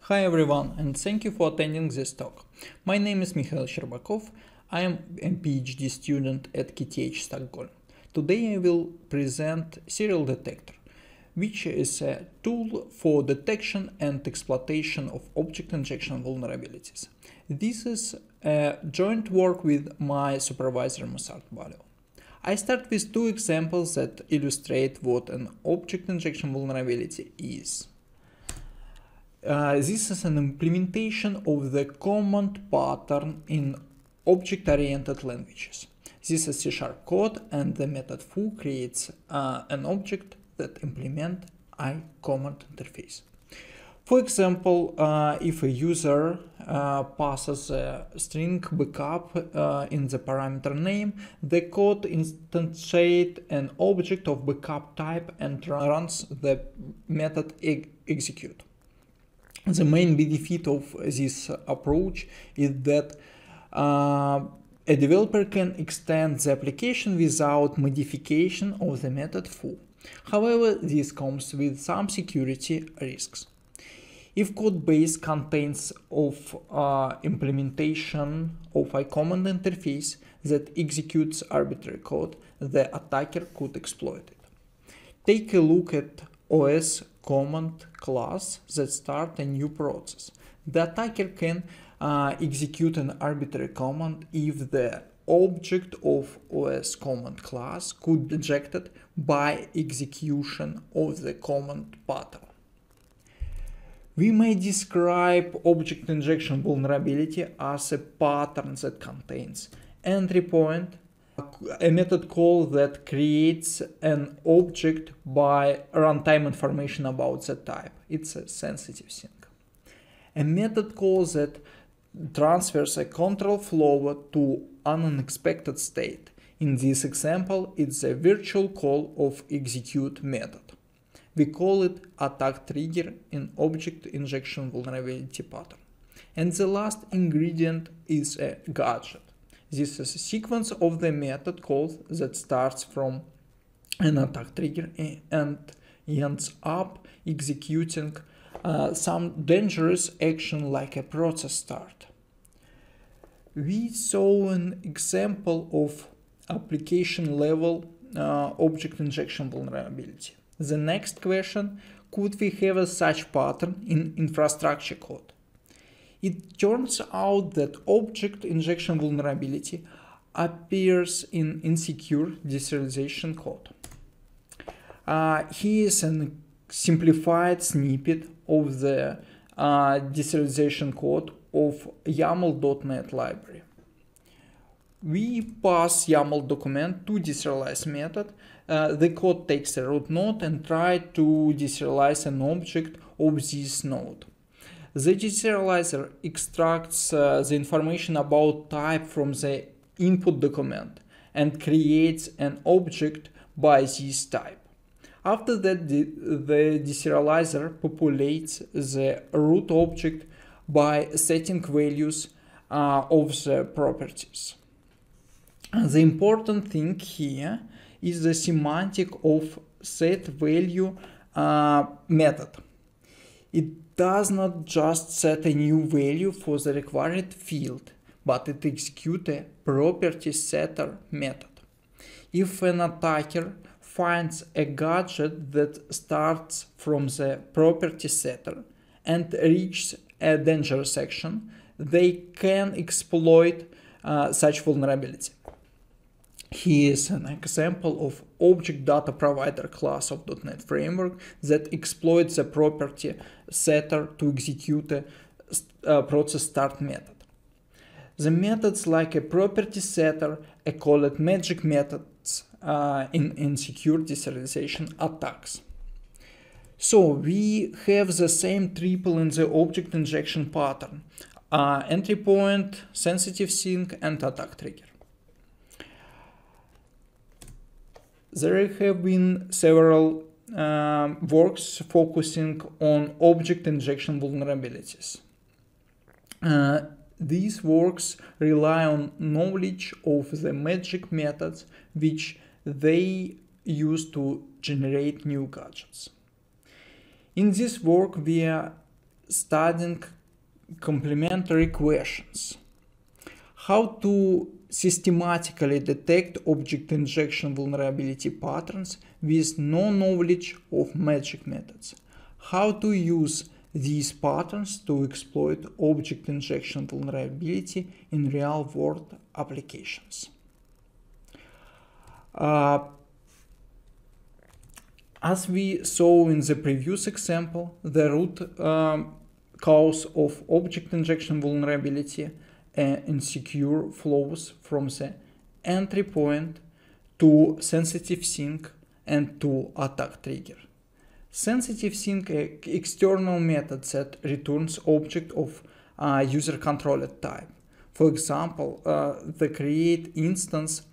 Hi everyone, and thank you for attending this talk. My name is Mikhail Sherbakov. I am a PhD student at KTH Stockholm. Today I will present SerialDetector, which is a tool for detection and exploitation of object injection vulnerabilities. This is a joint work with my supervisor Musart Balio. I start with two examples that illustrate what an object injection vulnerability is. This is an implementation of the command pattern in object-oriented languages. This is C# code, and the method foo creates an object that implements a command interface. For example, if a user passes a string backup in the parameter name, the code instantiates an object of backup type and runs the method execute. The main benefit of this approach is that a developer can extend the application without modification of the method foo. However, this comes with some security risks. If code base contains of implementation of a command interface that executes arbitrary code, the attacker could exploit it. Take a look at OS command class that starts a new process. The attacker can execute an arbitrary command if the object of OS command class could be ejected by execution of the command pattern. We may describe object injection vulnerability as a pattern that contains entry point, a method call that creates an object by runtime information about the type. It's a sensitive thing. A method call that transfers a control flow to an unexpected state. In this example, it's a virtual call of execute method. We call it attack trigger in object injection vulnerability pattern. And the last ingredient is a gadget. This is a sequence of the method calls that starts from an attack trigger and ends up executing some dangerous action like a process start. We saw an example of application level object injection vulnerability. The next question, could we have such pattern in infrastructure code? It turns out that object injection vulnerability appears in insecure deserialization code. Here is a simplified snippet of the deserialization code of YAML.NET library. We pass YAML document to deserialize method. The code takes a root node and tries to deserialize an object of this node. The deserializer extracts the information about type from the input document and creates an object by this type. After that, the deserializer populates the root object by setting values of the properties. The important thing here is the semantic of set value method. It does not just set a new value for the required field, but it executes a property setter method. If an attacker finds a gadget that starts from the property setter and reaches a dangerous action, they can exploit such vulnerability. Here is an example of object data provider class of .NET framework that exploits the property setter to execute a process start method. The methods like a property setter are called magic methods in secure deserialization attacks. So we have the same triple in the object injection pattern: entry point, sensitive sink, and attack trigger. There have been several works focusing on object injection vulnerabilities. These works rely on knowledge of the magic methods which they use to generate new gadgets. In this work, we are studying complementary questions. How to systematically detect object injection vulnerability patterns with no knowledge of magic methods. How to use these patterns to exploit object injection vulnerability in real-world applications. As we saw in the previous example, the root cause of object injection vulnerability insecure flows from the entry point to sensitive sink and to attack trigger. Sensitive sink external method that returns object of user-controlled type. For example, the create instance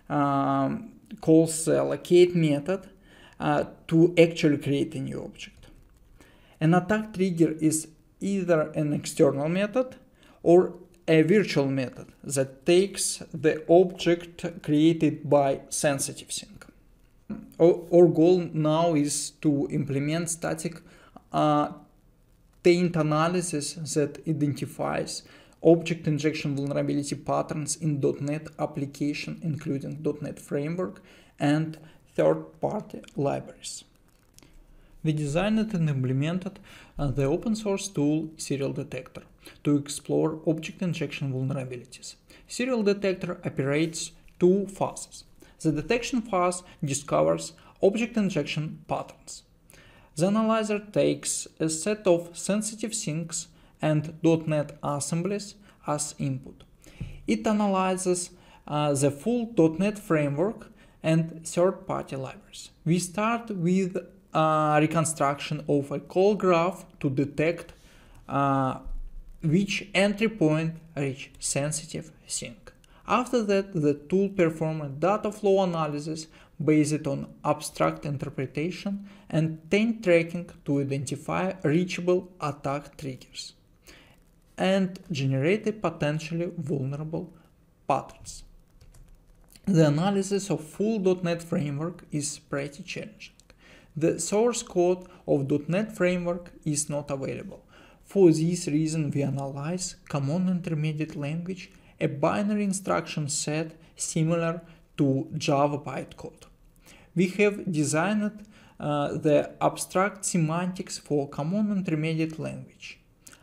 calls the locate method to actually create a new object. An attack trigger is either an external method or a virtual method that takes the object created by sensitive sink. Our goal now is to implement static taint analysis that identifies object injection vulnerability patterns in .NET application, including .NET Framework and third-party libraries. We designed and implemented the open source tool SerialDetector to explore object injection vulnerabilities. SerialDetector operates two phases. The detection phase discovers object injection patterns. The analyzer takes a set of sensitive sinks and .NET assemblies as input. It analyzes the full .NET framework and third-party libraries. We start with reconstruction of a call graph to detect which entry point reach sensitive sink. After that, the tool performs a data flow analysis based on abstract interpretation and taint tracking to identify reachable attack triggers and generate potentially vulnerable patterns. The analysis of full .NET Framework is pretty challenging. The source code of .NET Framework is not available. For this reason, we analyze Common Intermediate Language, a binary instruction set similar to Java bytecode. We have designed the abstract semantics for Common Intermediate Language.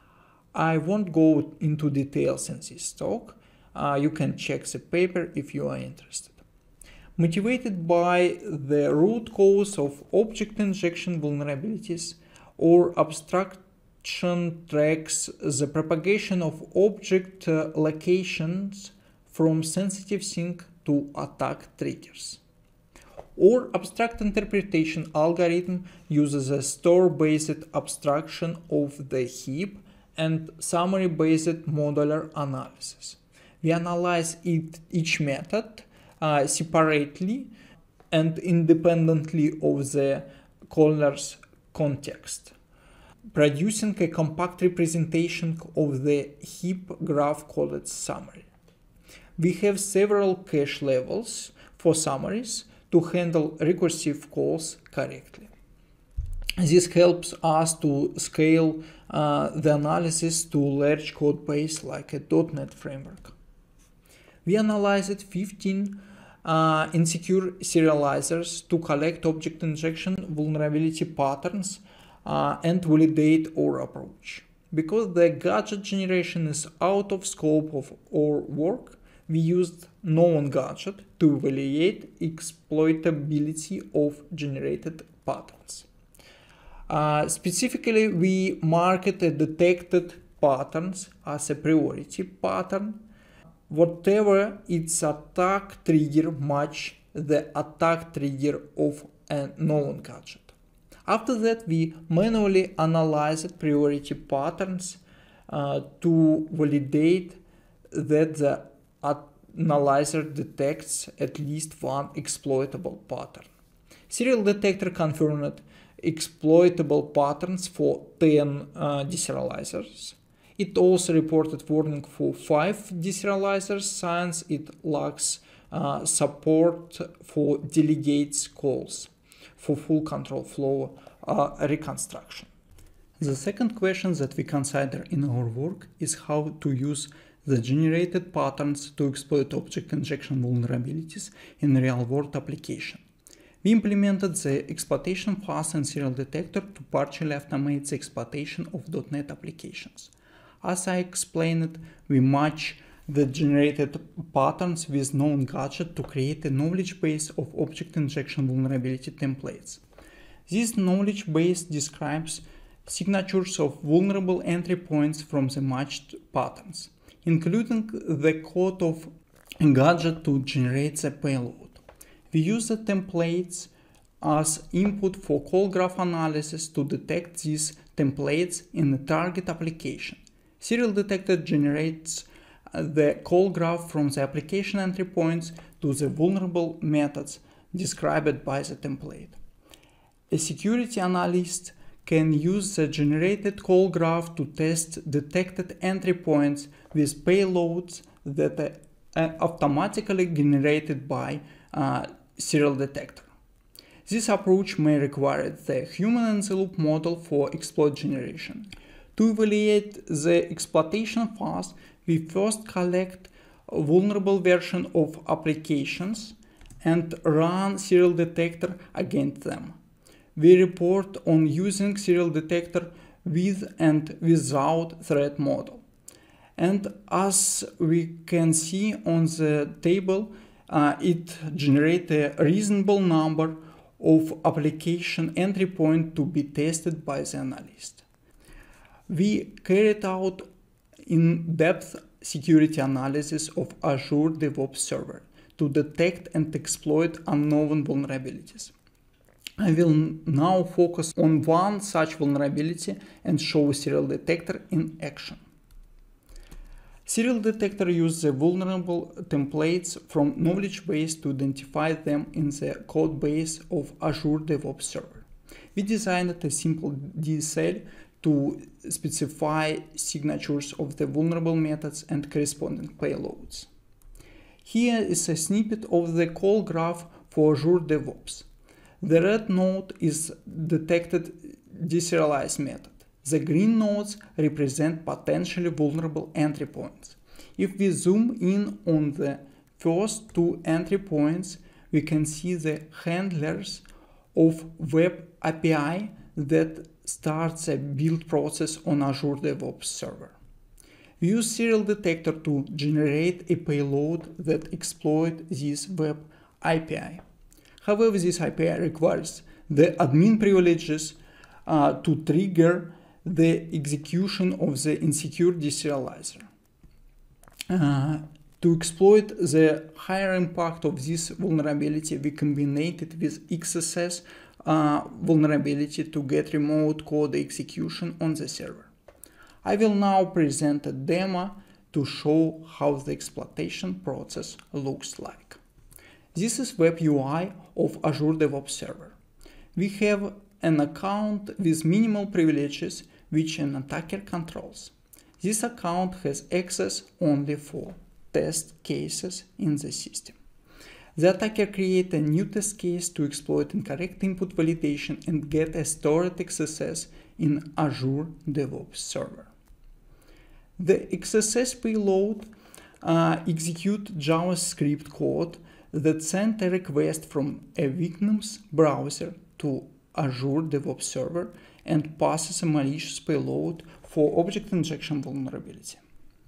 I won't go into details in this talk. You can check the paper if you are interested. Motivated by the root cause of object injection vulnerabilities, or abstraction tracks the propagation of object locations from sensitive sink to attack triggers. Or abstract interpretation algorithm uses a store-based abstraction of the heap and summary-based modular analysis. We analyze each method separately and independently of the caller's context, producing a compact representation of the heap graph called summary. We have several cache levels for summaries to handle recursive calls correctly. This helps us to scale the analysis to large code base like a .NET Framework. We analyzed 15 insecure serializers to collect object injection vulnerability patterns and validate our approach. Because the gadget generation is out of scope of our work, we used known gadget to evaluate exploitability of generated patterns. Specifically, we marked the detected patterns as a priority pattern, whatever its attack trigger match the attack trigger of a known gadget. After that, we manually analyzed priority patterns to validate that the analyzer detects at least one exploitable pattern. SerialDetector confirmed exploitable patterns for 10 deserializers. It also reported warning for 5 deserializers since it lacks support for delegates calls for full control flow reconstruction. The second question that we consider in our work is how to use the generated patterns to exploit object injection vulnerabilities in real-world application. We implemented the exploitation fast in SerialDetector to partially automate the exploitation of .NET applications. As I explained, we match the generated patterns with known gadget to create a knowledge base of object injection vulnerability templates. This knowledge base describes signatures of vulnerable entry points from the matched patterns, including the code of a gadget to generate the payload. We use the templates as input for call graph analysis to detect these templates in the target application. SerialDetector generates the call graph from the application entry points to the vulnerable methods described by the template. A security analyst can use the generated call graph to test detected entry points with payloads that are automatically generated by SerialDetector. This approach may require the human-in-the-loop model for exploit generation. To evaluate the exploitation fast, we first collect a vulnerable version of applications and run SerialDetector against them. We report on using SerialDetector with and without threat model. And as we can see on the table, it generates a reasonable number of application entry points to be tested by the analyst. We carried out in-depth security analysis of Azure DevOps Server to detect and exploit unknown vulnerabilities. I will now focus on one such vulnerability and show SerialDetector in action. SerialDetector uses the vulnerable templates from knowledge base to identify them in the code base of Azure DevOps Server. We designed a simple DSL to specify signatures of the vulnerable methods and corresponding payloads. Here is a snippet of the call graph for Azure DevOps. The red node is detected deserialized method. The green nodes represent potentially vulnerable entry points. If we zoom in on the first two entry points, we can see the handlers of Web API that starts a build process on Azure DevOps Server. We use SerialDetector to generate a payload that exploits this Web API. However, this API requires the admin privileges to trigger the execution of the insecure deserializer. To exploit the higher impact of this vulnerability, we combined it with XSS vulnerability to get remote code execution on the server. I will now present a demo to show how the exploitation process looks like. This is web UI of Azure DevOps Server. We have an account with minimal privileges which an attacker controls. This account has access only for test cases in the system. The attacker creates a new test case to exploit incorrect input validation and get a stored XSS in Azure DevOps Server. The XSS payload executes JavaScript code that sends a request from a victim's browser to Azure DevOps Server and passes a malicious payload for object injection vulnerability.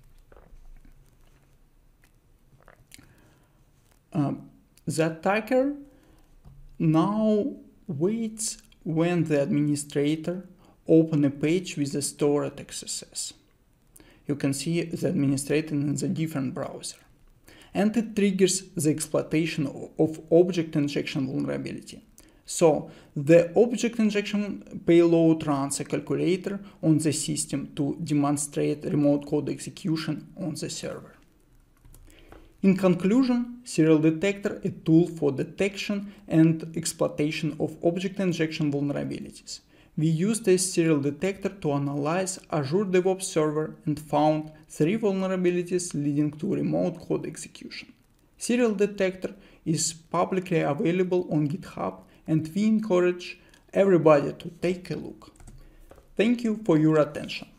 The attacker now waits when the administrator opens a page with a stored XSS. You can see the administrator in the different browser. And it triggers the exploitation of object injection vulnerability. So the object injection payload runs a calculator on the system to demonstrate remote code execution on the server. In conclusion, SerialDetector, a tool for detection and exploitation of object injection vulnerabilities. We used this SerialDetector to analyze Azure DevOps Server and found 3 vulnerabilities leading to remote code execution. SerialDetector is publicly available on GitHub, and we encourage everybody to take a look. Thank you for your attention.